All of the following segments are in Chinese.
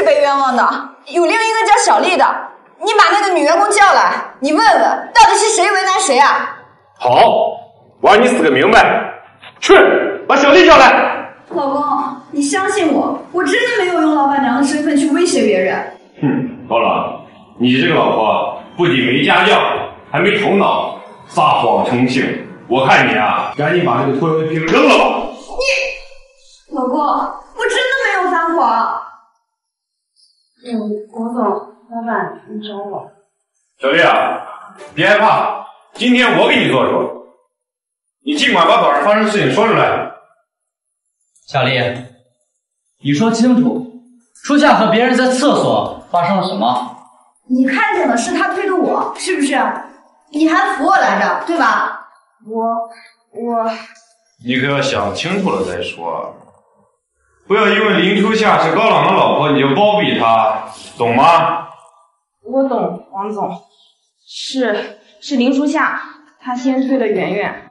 被冤枉的，有另一个叫小丽的。你把那个女员工叫来，你问问到底是谁为难谁啊？ 好，我让你死个明白。去，把小丽叫来。 老公，你相信我，我真的没有用老板娘的身份去威胁别人。 高冷，你这个老婆不仅没家教，还没头脑，撒谎成性。我看你啊，赶紧把这个拖油瓶扔了吧。 你，老公，我真的没有撒谎。 王总，老板，你找我。 小丽啊，别害怕，今天我给你做主。你尽管把早上发生的事情说出来。 小丽，你说清楚，初夏和别人在厕所发生了什么？ 你看见的是他推的我，是不是？你还扶我来着，对吧？我…… 你可要想清楚了再说，不要因为林初夏是高朗的老婆你就包庇她，懂吗？ 我懂，王总，是林初夏，他先推的圆圆，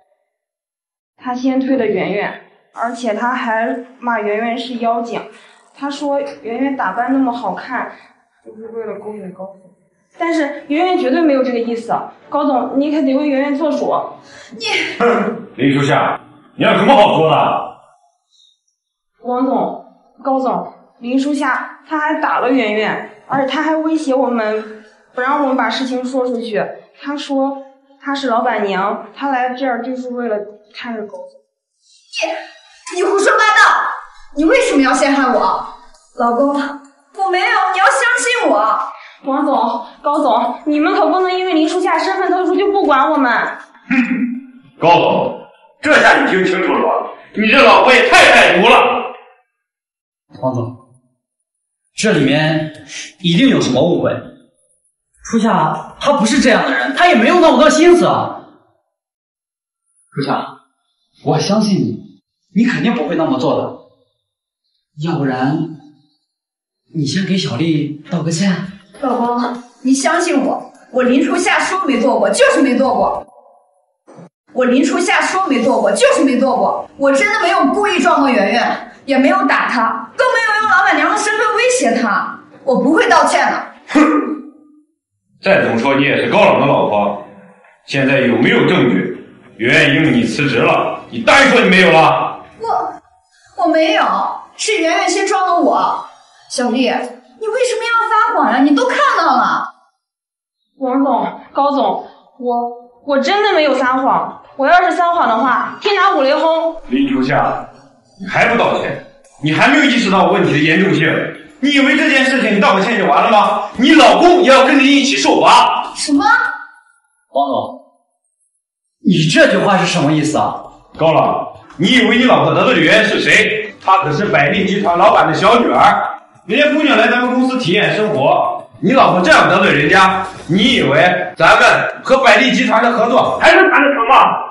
而且他还骂圆圆是妖精，他说圆圆打扮那么好看，就是为了勾引高总。但是圆圆绝对没有这个意思，高总，你可得为圆圆做主。 林初夏，你有什么好说的？ 王总，高总，林初夏他还打了圆圆，而且他还威胁我们，不让我们把事情说出去。他说他是老板娘，他来这儿就是为了看着高总。 你胡说八道！你为什么要陷害我？老公，我没有，你要相信我。 王总、高总，你们可不能因为林初夏身份特殊就不管我们。 高总，这下你听清楚了吧？你这老婆也太歹毒了。 王总，这里面一定有什么误会。初夏他不是这样的人，他也没有那么多心思啊。初夏，我相信你，你肯定不会那么做的。要不然，你先给小丽道个歉。 老公，你相信我，我林初夏说没做过，就是没做过。我林初夏说没做过，就是没做过。我真的没有故意撞过圆圆，也没有打她，更没有用老板娘的身份威胁她。我不会道歉的。 哼！再怎么说你也是高冷的老婆，现在有没有证据？圆圆因为你辞职了，你当然说你没有了。 我没有，是圆圆先装的我。小丽，你为什么要撒谎呀？你都看到了。 王总、高总，我真的没有撒谎。我要是撒谎的话，天打五雷轰。 林初夏，你还不道歉？你还没有意识到问题的严重性？你以为这件事情你道个歉就完了吗？你老公也要跟你一起受罚。 什么？ 王总，你这句话是什么意思啊？ 高冷，你以为你老婆得罪的圆圆是谁？她可是百利集团老板的小女儿。人家姑娘来咱们公司体验生活，你老婆这样得罪人家，你以为咱们和百利集团的合作还能谈得成吗？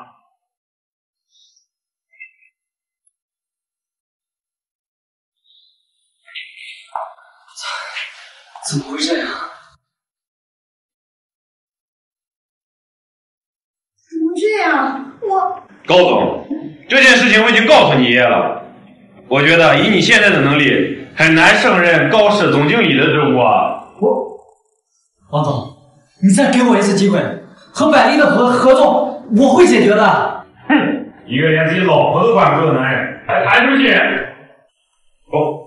怎么会这样？ 怎么这样？ 高总，这件事情我已经告诉你爷爷了。我觉得以你现在的能力，很难胜任高市总经理的职务啊。 王总，你再给我一次机会，和百丽的合作我会解决的。 哼，一个连自己老婆都管不住的男人，还谈什么信任？走。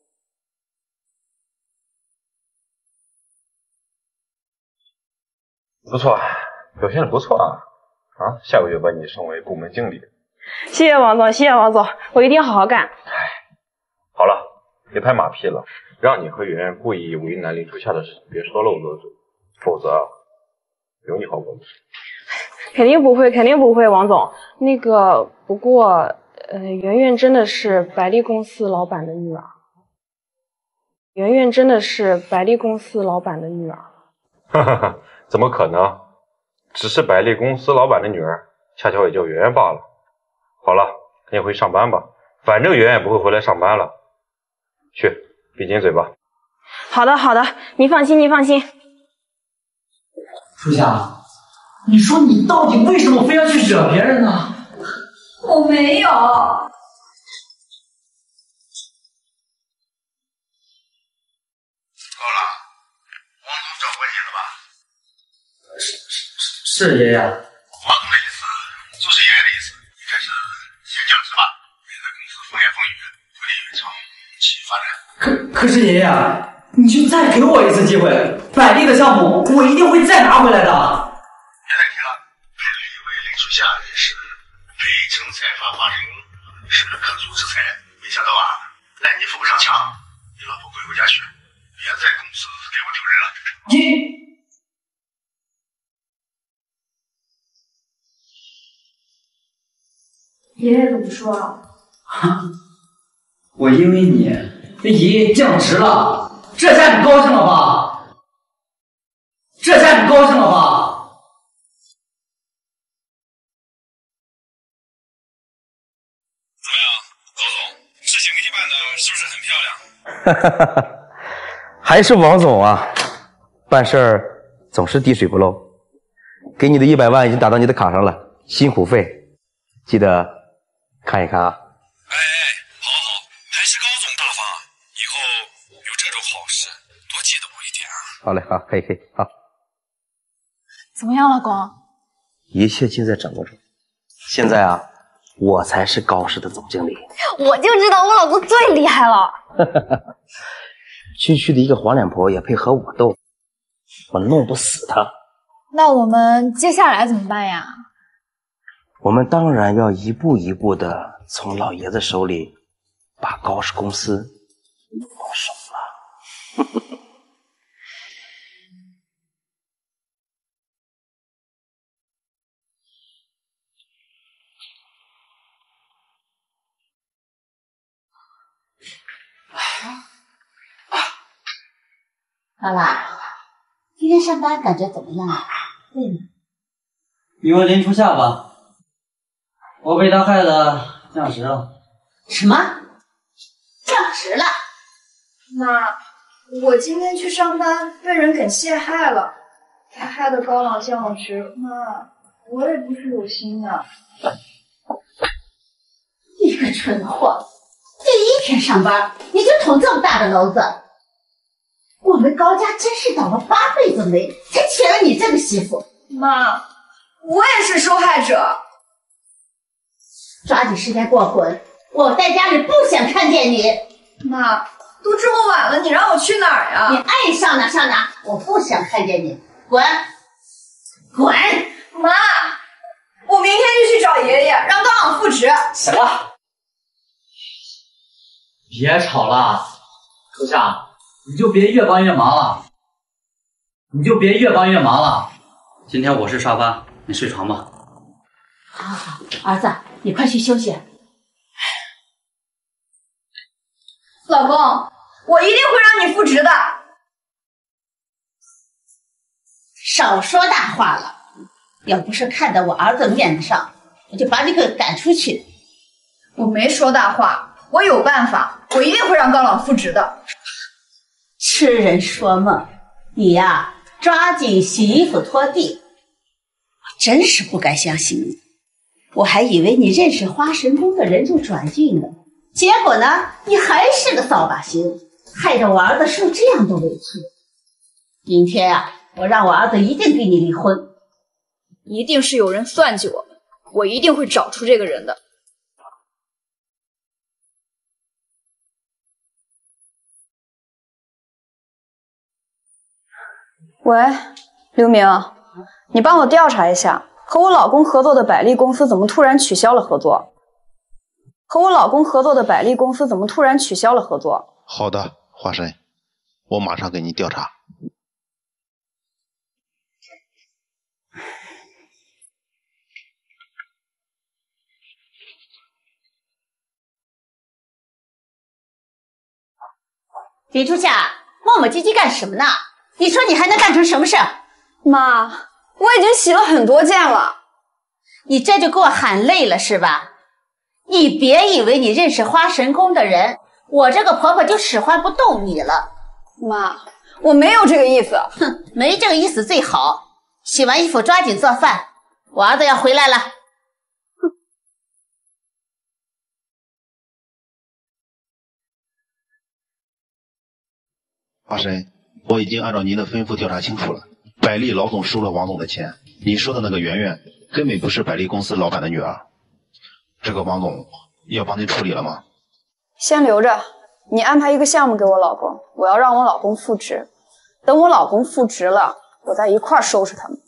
不错，表现的不错啊！下个月把你升为部门经理。 谢谢王总，谢谢王总，我一定好好干。 好了，别拍马屁了，让你和圆圆故意为难林初夏的事情别说漏了嘴，否则有你好过的。 肯定不会，肯定不会，王总。那个，不过，圆圆真的是百利公司老板的女儿。圆圆真的是百利公司老板的女儿。 哈哈哈，怎么可能？只是百利公司老板的女儿，恰巧也叫圆圆罢了。好了，赶紧回去上班吧，反正圆圆不会回来上班了。去，闭紧嘴巴。 好的，好的，你放心，你放心。 初夏，你说你到底为什么非要去惹别人呢？ 我没有。 是爷爷。 王总的意思就是爷爷的意思，你这是先降职吧，免得公司风言风语，不利于长期发展。 可是爷爷，你就再给我一次机会，百丽的项目我一定会再拿回来的。 别再提了，派了一位林属下也是非成才发花神功，是个可塑之才，没想到啊，烂泥扶不上墙，你老婆归回家去，别在公司给我丢人了。 爷爷怎么说啊？ 我因为你，那爷爷降职了，这下你高兴了吧？这下你高兴了吧？ 怎么样，高总，事情给你办的是不是很漂亮？ 还是王总啊，办事儿总是滴水不漏。给你的100万已经打到你的卡上了，辛苦费，记得看一看啊。 哎，好，还是高总大方，以后有这种好事多记得我一点啊。 好嘞，好，可以，好。 怎么样，老公？ 一切尽在掌握中。现在啊，我才是高氏的总经理。 我就知道我老公最厉害了。 区区的一个黄脸婆也配和我斗，我弄不死他。 那我们接下来怎么办呀？ 我们当然要一步一步的从老爷子手里把高氏公司弄到手了。 好啦，今天上班感觉怎么样啊？累吗？ 你问林初夏吧，我被他害得降职了。 什么？降职了？ 妈，我今天去上班被人给陷害了，才害得高朗降了职。妈，我也不是有心的。 你个蠢货，第一天上班你就捅这么大的篓子，我们高家真是倒了8辈子霉，才娶了你这个媳妇。 妈，我也是受害者。 抓紧时间给我滚！我在家里不想看见你。 妈，都这么晚了，你让我去哪儿呀？ 你爱上哪上哪，我不想看见你，滚！滚！ 妈，我明天就去找爷爷，让高朗复职。 行了，别吵了，初夏，你就别越帮越忙了。今天我是沙发，你睡床吧。 好，儿子，你快去休息。 老公，我一定会让你复职的。 少说大话了，要不是看在我儿子面子上，我就把你给赶出去。 我没说大话，我有办法，我一定会让高朗复职的。 痴人说梦，你呀，抓紧洗衣服拖地。我真是不敢相信你，我还以为你认识花神宫的人就转运了，结果呢，你还是个扫把星，害得我儿子受这样的委屈。明天啊，我让我儿子一定跟你离婚。 一定是有人算计我们，我一定会找出这个人的。 喂，刘明，你帮我调查一下，和我老公合作的百丽公司怎么突然取消了合作？ 好的，华神，我马上给你调查。 林初夏，磨磨唧唧干什么呢？你说你还能干成什么事？ 妈，我已经洗了很多件了。 你这就给我喊累了是吧？你别以为你认识花神宫的人，我这个婆婆就使唤不动你了。 妈，我没有这个意思。 哼，没这个意思最好。洗完衣服抓紧做饭，我儿子要回来了。 华神，我已经按照您的吩咐调查清楚了， 百丽老总收了王总的钱，你说的那个圆圆根本不是百丽公司老板的女儿。这个王总要帮您处理了吗？ 先留着，你安排一个项目给我老公，我要让我老公复职。等我老公复职了，我再一块儿收拾他们。